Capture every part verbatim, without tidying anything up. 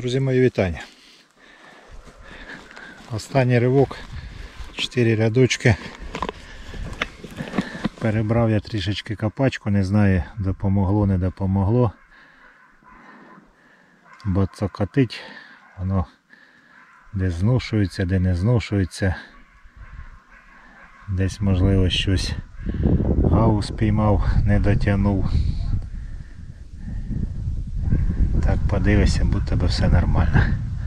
Друзі мої, вітання. Останній ривок, чотири рядочки. Перебрав я трішечки копачку, не знаю, допомогло, не допомогло. Бо цокотить, воно де зношується, де не зношується. Десь можливо щось гаус спіймав, не дотягнув. Так, подивися, будь тебе все нормально.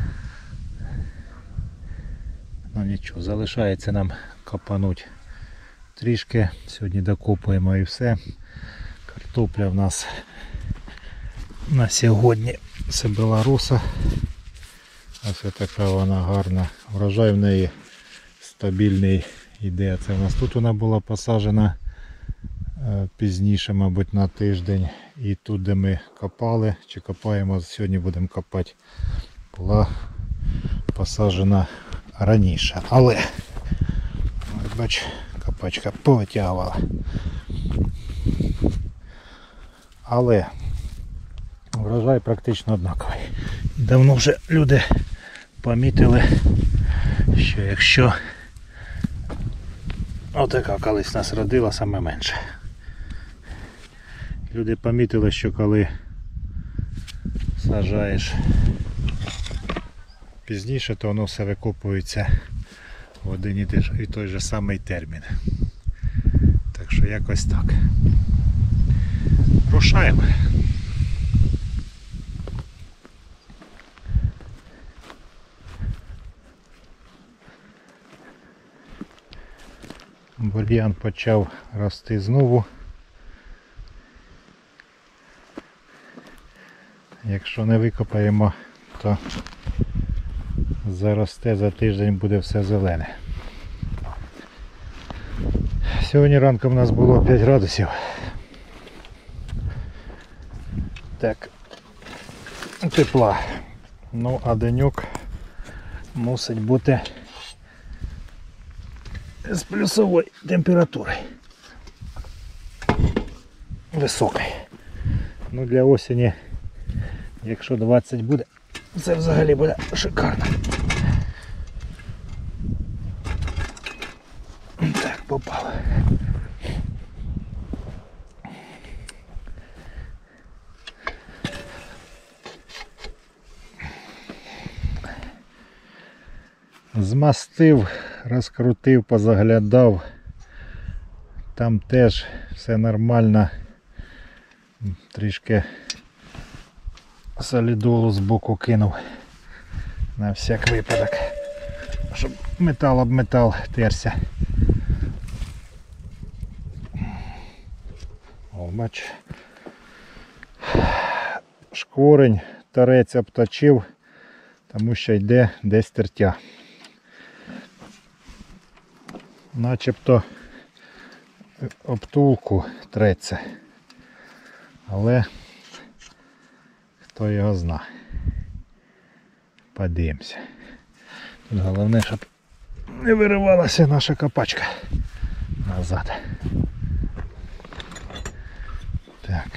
Ну нічого, залишається нам копануть трішки. Сьогодні докопуємо і все. Картопля в нас на сьогодні це белоруса. Ось така вона гарна. Врожай в неї стабільний іде. Це в нас тут вона була посаджена пізніше, мабуть, на тиждень. І тут, де ми копали, чи копаємо, сьогодні будемо копати, була посаджена раніше. Але, бач, копачка повитягувала. Але врожай практично однаковий. Давно вже люди помітили, що якщо отака колись нас родила, саме менше. Люди помітили, що коли саджаєш пізніше, то воно все викопується в один і той же самий термін. Так що якось так. Рушаємо. Бур'ян почав рости знову. Якщо не викопаємо, то заросте, за тиждень буде все зелене. Сьогодні ранком у нас було п'ять градусів. Так, тепла. Ну, а деньок мусить бути з плюсовою температурою. Високою. Ну, для осені, якщо двадцять буде, це взагалі буде шикарно. Так, попало. Змастив, розкрутив, позаглядав. Там теж все нормально. Трішки солідолу з боку кинув на всяк випадок, щоб метал об метал терся. О, бач, шкворень тарець обточив, тому що йде десь тертя. Начебто обтулку треться, але хто його зна. Подивимося. Тут головне, щоб не виривалася наша копачка назад. Так.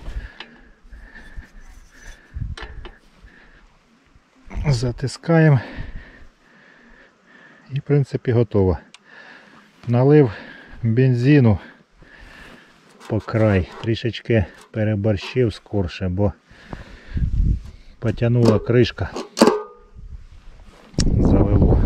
Затискаємо. І в принципі готово. Налив бензину по край. Трішечки переборщив скорше, бо потягнула кришка, завело.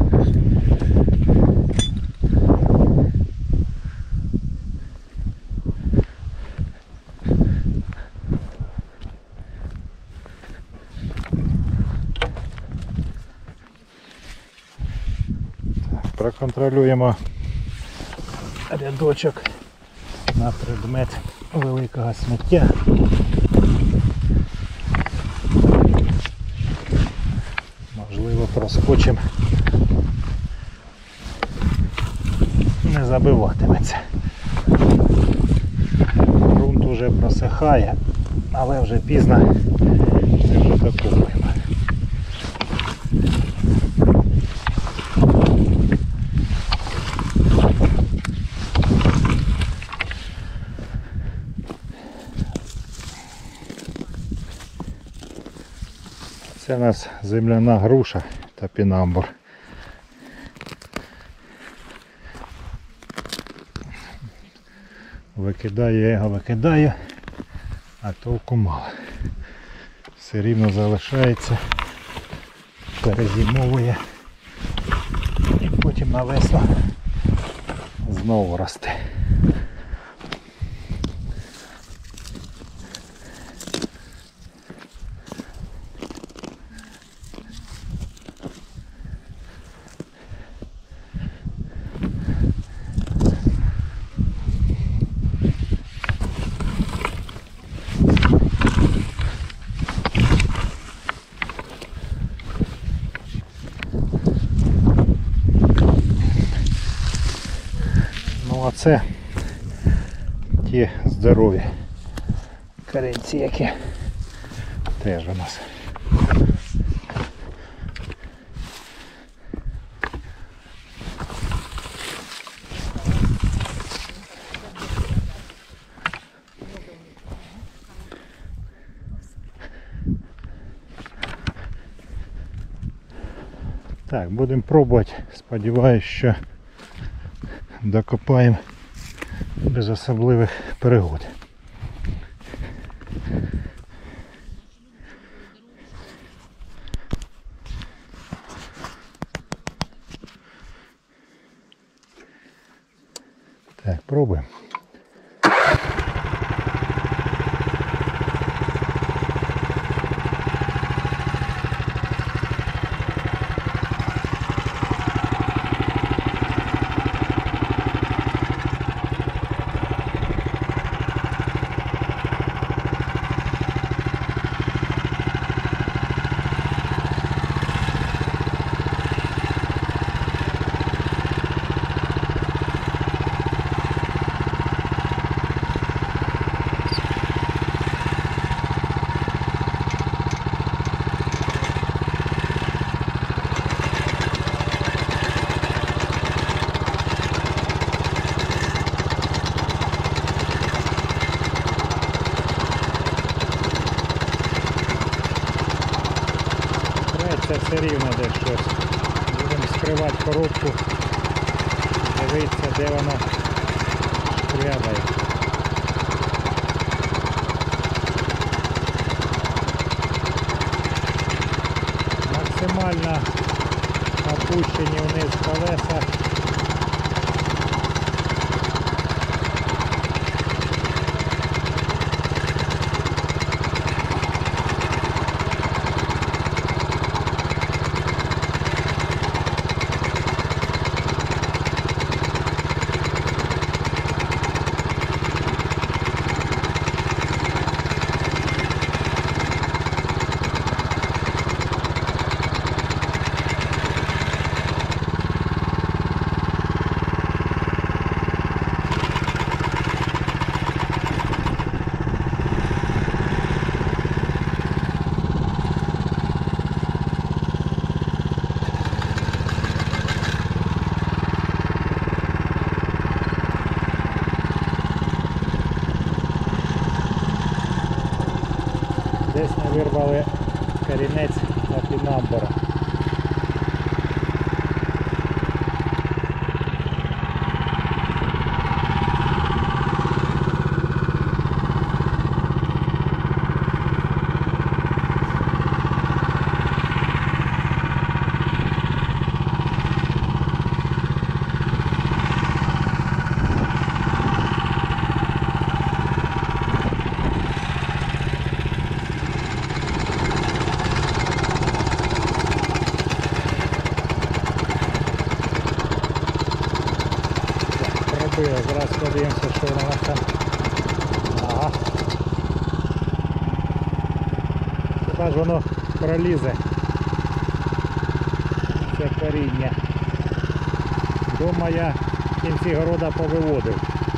Так, проконтролюємо рядочок на предмет великого сміття. Можливо, проскочимо, не забиватиметься. Ґрунт уже просихає, але вже пізно, ми вже докопуємо. Це у нас земляна груша топінамбур. Викидаю я його, викидаю, а толку мало. Все рівно залишається, перезимовує і потім на весну знову росте. А це ті здорові корінці, які теж у нас. Так, будемо пробувати. Сподіваюсь, що докопаємо без особливих пригод. Так, пробуємо. Це все рівно десь щось. Будемо скривати коробку, дивитися, де вона шкрябає. Максимально опущені вниз колеса. Десь не вирвали корінець топінамбура. Зараз подивимося, що вона там. Ага. Хіба ж воно пролізе. Це коріння. Дома я в кінці города повиводив.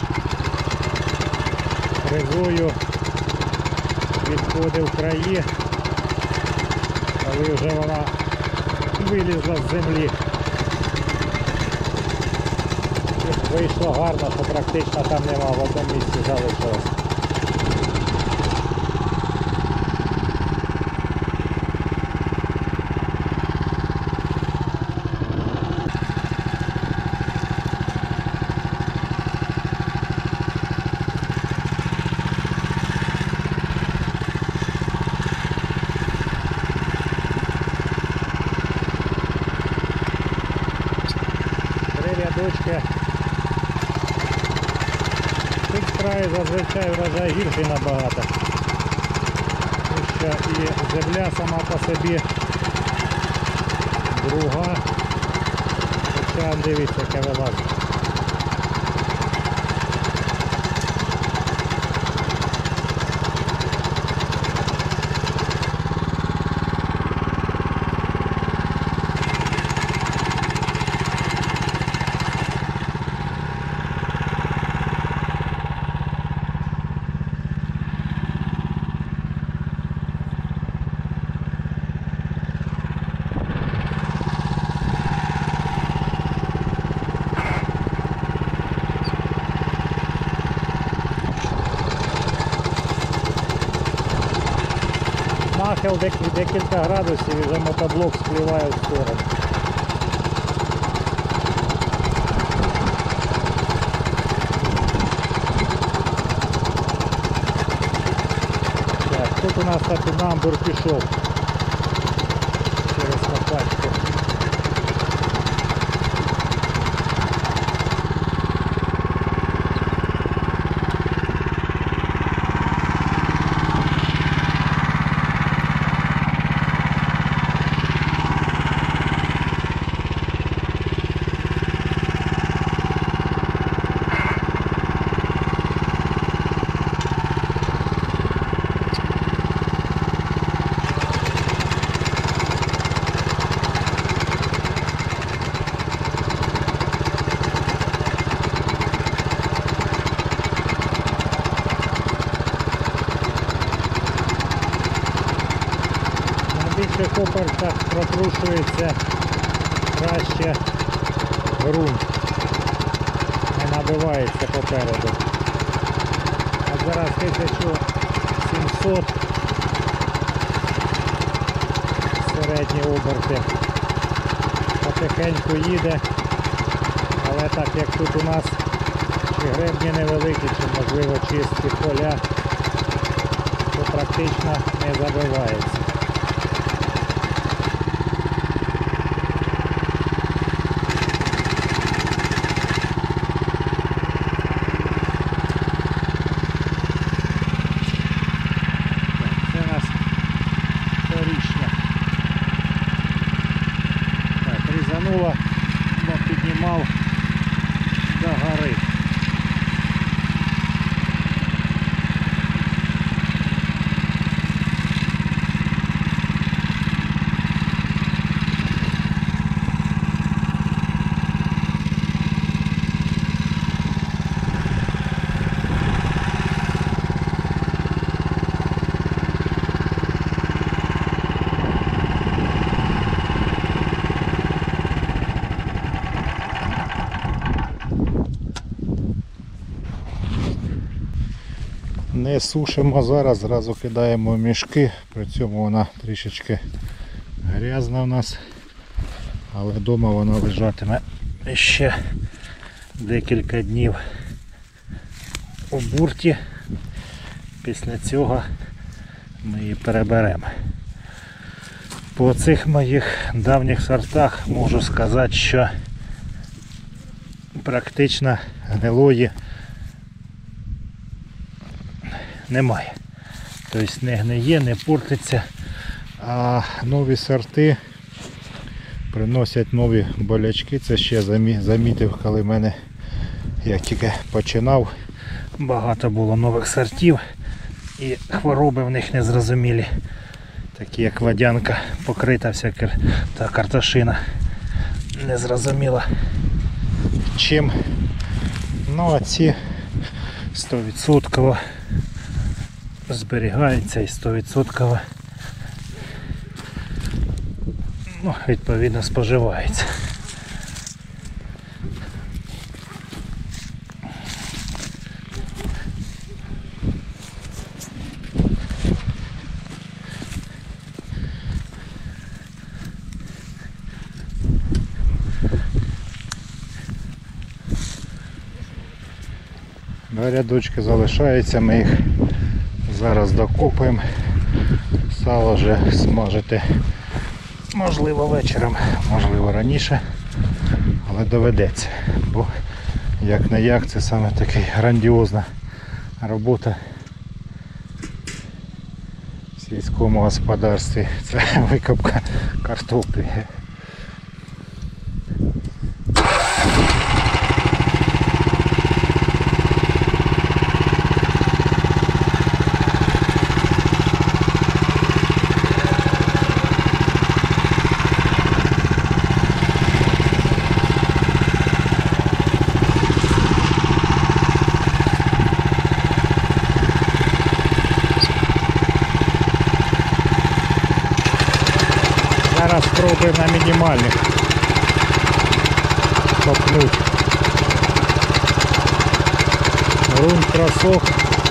Фрезою відходив краї, коли вже вона вилізла з землі. Вийшло гарно, що практично там нема, в одному місці залишилось. краї зазвичай врожай гірший набагато. Тому що і земля сама по собі друга. Хоча дивіться, яке вилазить. Нахил декілька градусів і вже мотоблок спливає в сторону. Так, тут у нас топінамбур пішов через копачку. Більше копарка протрушується краще ґрунт, не набивається попереду. А зараз тисяча сімсот середні оберти. Потихеньку їде, але так як тут у нас чи гребні невеликі, чи можливо чисті поля, то практично не забивається. Бо піднімав до гори. Не сушимо зараз, зразу кидаємо в мішки, при цьому вона трішечки грязна у нас, але вдома вона лежатиме ще декілька днів у бурті. Після цього ми її переберемо. По цих моїх давніх сортах можу сказати, що практично гнилої немає. Тобто не гниє, не портиться, а нові сорти приносять нові болячки. Це ще замітив, коли в мене, як тільки починав, багато було нових сортів і хвороби в них незрозумілі. Такі як водянка покрита вся та картошина незрозуміла чим. Ну а ці сто відсотків зберігається і сто відсотків ну, відповідно споживається. Два рядочки залишаються, ми їх зараз докопаємо. Сало вже смажити можливо вечором, можливо раніше, але доведеться, бо як не як це саме така грандіозна робота в сільському господарстві – це викопка картоплі. Зараз спробуємо на мінімальних копнуть. Грунт просох.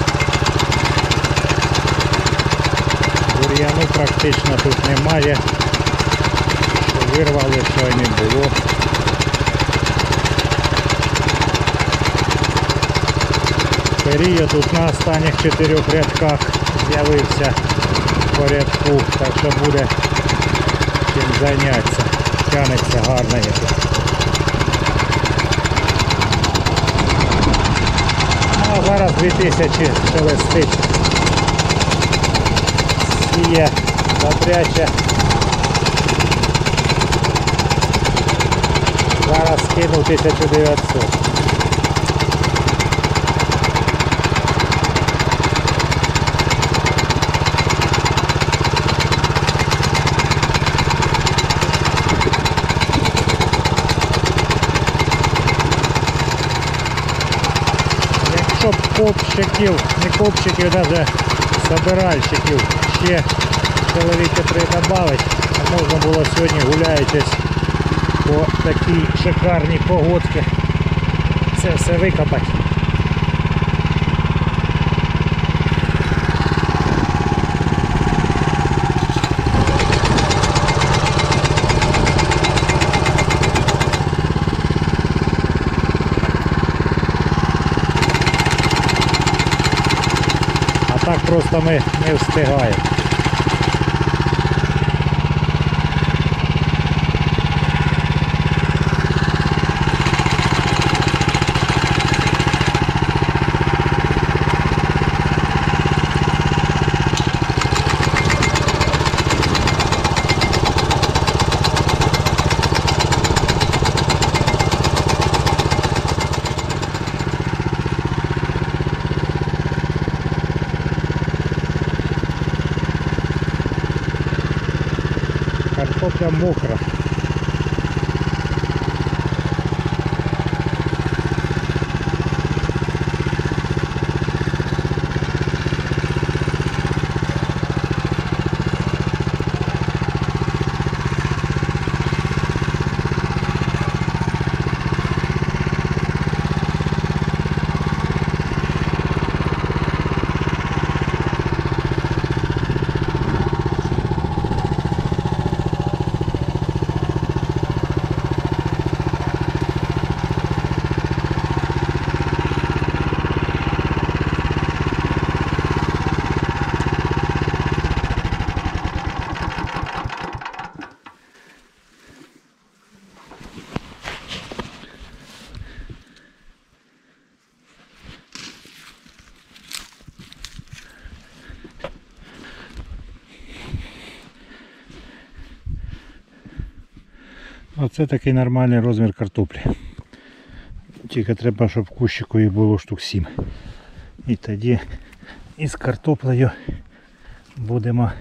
Бур'яну практично тут немає. Що вирвали, що й не було. Період тут на останніх чотирьох рядках з'явився по рядку, так що буде чим зайнятися. Тянеться гарно якось. А зараз дві тисячі шелестить. Сіє, запряче. Зараз скину тисячу дев'ятсот. Щоб копщиків, не копщиків, навіть собиральщиків ще чоловіка три додати, а можна було сьогодні, гуляючись по такій шикарній погодці, це все викопати. Так просто ми не встигаємо. Картопля мокра. Оце такий нормальний розмір картоплі. Тільки треба, щоб в кущику їх було штук сім. І тоді із картоплею будемо,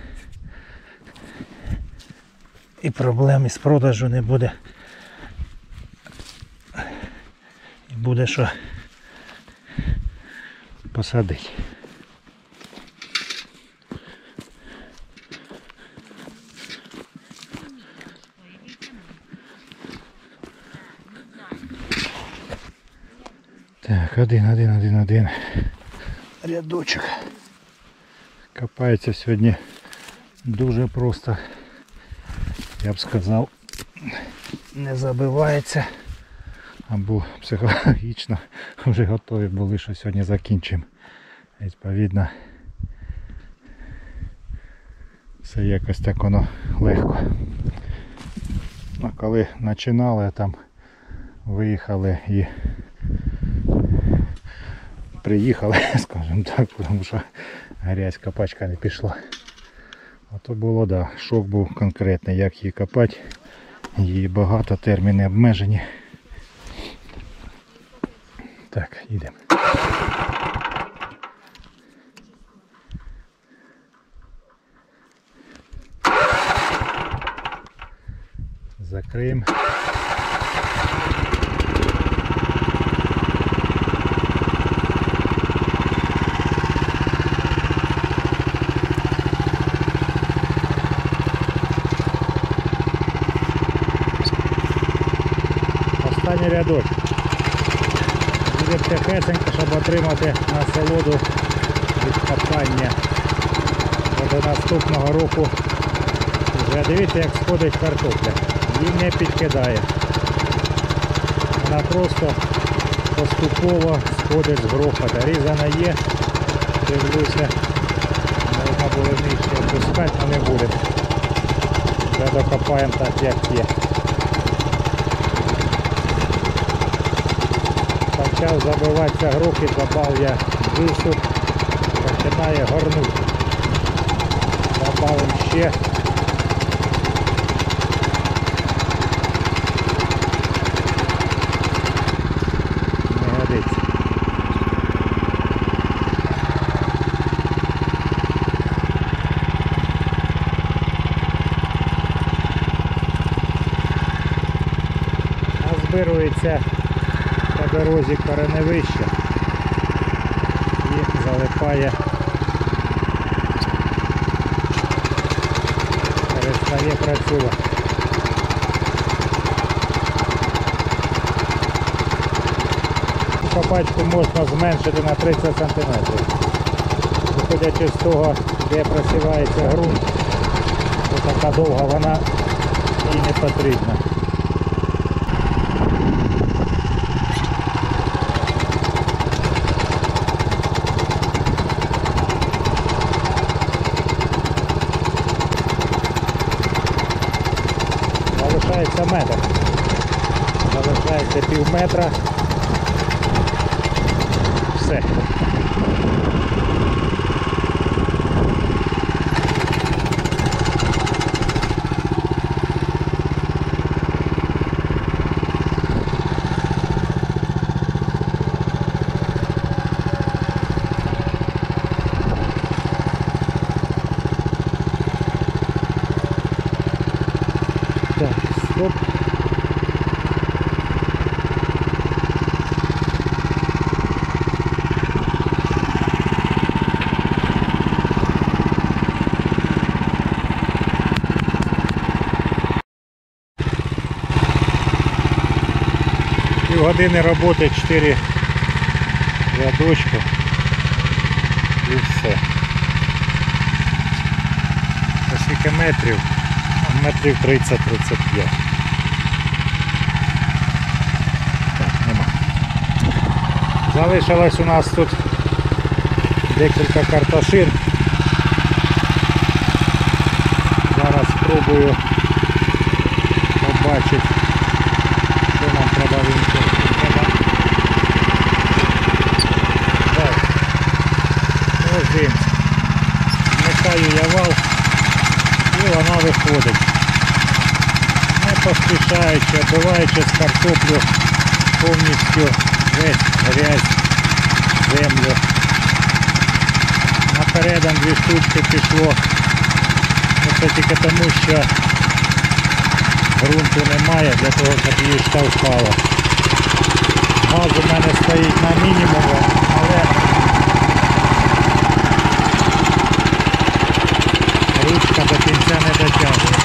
і проблем із продажу не буде. І буде що посадити. Так, один, один, один, один рядочок. Копається сьогодні дуже просто, я б сказав, не забивається, або психологічно вже готові були, що сьогодні закінчимо. Відповідно, все якось так воно легко. А коли починали, там виїхали і приїхали, скажімо так, тому що грязь копачка не пішла. А то було, да, шок був конкретний, як її копати. Її багато, терміни обмежені. Так, їдемо. Закриємо. Останній рядок. Буде тихесенько, щоб отримати насолоду від копання. Бо до наступного року вже дивіться, як сходить картопля. Її не підкидає. Вона просто поступово сходить з грохота. Різана є, дивлюся, можна було нижче опускати, але не буде. Вже докопаємо так, як є. Почав забиватися грохіт, забав я джусу, починає горнути. Добавимо ще. Не годиться. Назбирується по дорозі кореневище і залипає, перестає працювати. Копачку можна зменшити на тридцять сантиметрів. Виходячи з того, де просівається ґрунт, то така довга вона і не потрібна. Залишається метр. Залишається пів метра. Все. Так, стоп. Півгодини роботи, чотири рядочка і все. Скільки метрів? Метрів тридцять-тридцять п'ять. Так, нема. Залишилось у нас тут декілька картошин. Зараз спробую побачити, що нам треба винести. Так, ось. Вмикаю я вал. І вона виходить, не поспішаючи, оббиваючи з картоплю повністю весь грязь, землю. Напередом дві штучки пішло. Це тільки тому, що ґрунту немає для того, щоб її штовхало. Газ у мене стоїть на мінімумі, але ручка до кінця не дотягує.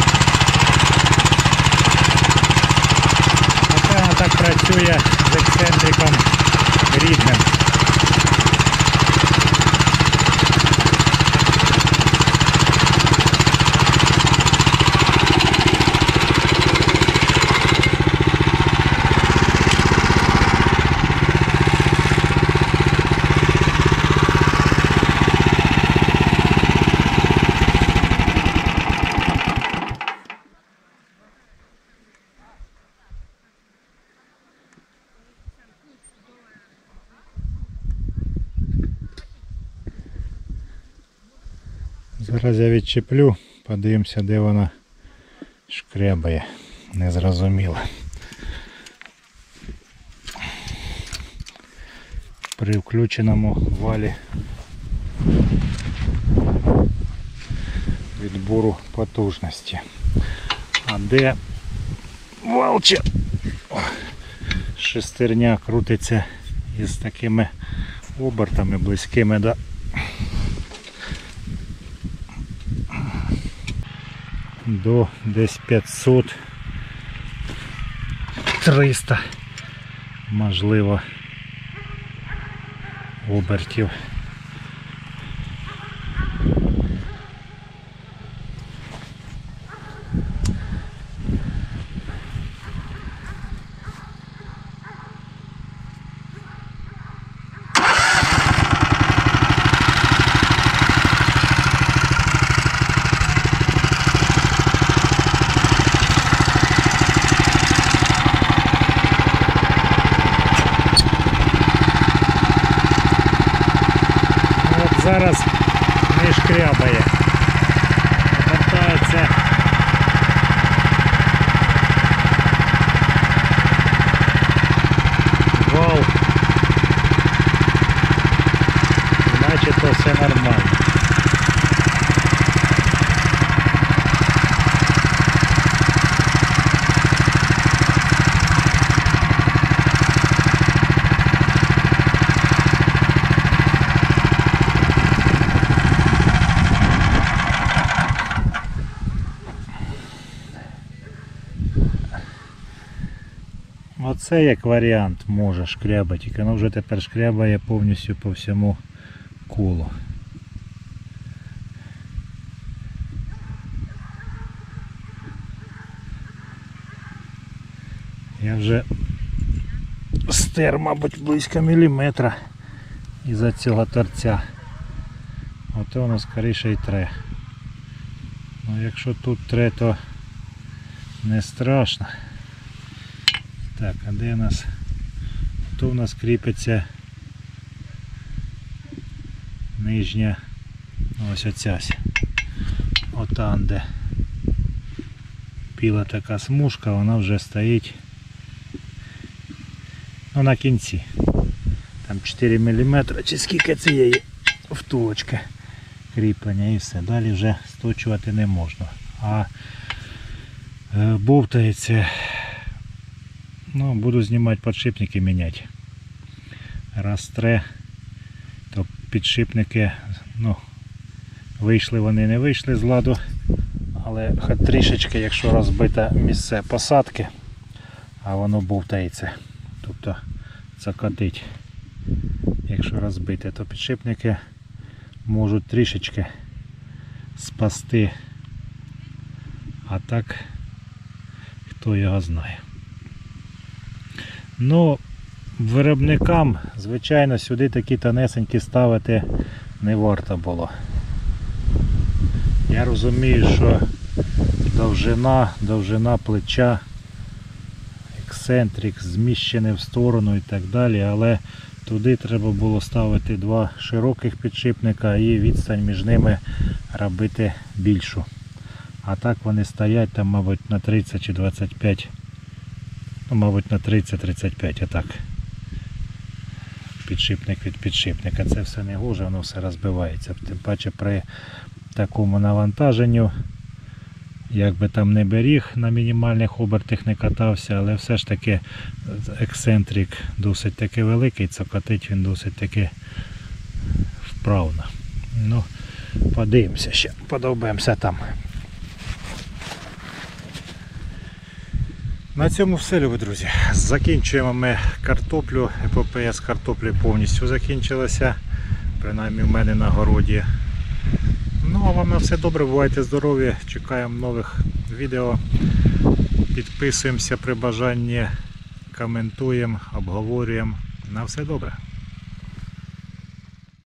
Напевно, так працює з ексцентриком рідним. Зараз я відчеплю, подивимося, де вона шкрябає. Незрозуміло. При включеному валі відбору потужності. А де валча шестерня крутиться із такими обертами близькими до до десь п'ятсот триста, можливо, обертів. Зараз не шкрябає, обертається вал, начебто все нормально. Оце як варіант може шкрябати, тільки воно вже тепер шкрябає повністю по всьому колу. Я вже стер, мабуть, близько міліметра із-за цього торця. Ото воно скоріше й тре. Ну якщо тут тре, то не страшно. Так, а де у нас? Тут у нас кріпиться нижня, ось оця. Отам, де біла така смужка, вона вже стоїть, ну, на кінці. Там чотири міліметри, чи скільки цієї втулочки кріплення і все. Далі вже сточувати не можна. А е, бовтається. Ну, буду знімати підшипники, міняти. Раз тре, то підшипники, ну, вийшли вони, не вийшли з ладу, але хоч трішечки, якщо розбите місце посадки, а воно бовтається, тобто закатить. Якщо розбите, то підшипники можуть трішечки спасти, а так, хто його знає. Ну, виробникам, звичайно, сюди такі тонесенькі ставити не варто було. Я розумію, що довжина, довжина плеча, ексцентрик зміщений в сторону і так далі, але туди треба було ставити два широких підшипника і відстань між ними робити більшу. А так вони стоять там, мабуть, на тридцять чи двадцять п'ять. Ну, мабуть, на тридцять тридцять п'ять, а так. Підшипник від підшипника. Це все не гоже, воно все розбивається. Тим паче при такому навантаженню, як би там не беріг, на мінімальних обертах не катався, але все ж таки ексцентрик досить таки великий, цокотить він досить таки вправно. Ну, подивимося ще, подовбаємося там. На цьому все, любі друзі. Закінчуємо ми картоплю. Епопея з картоплею повністю закінчилася. Принаймні в мене на городі. Ну а вам на все добре, бувайте здорові. Чекаємо нових відео. Підписуємося при бажанні, коментуємо, обговорюємо. На все добре.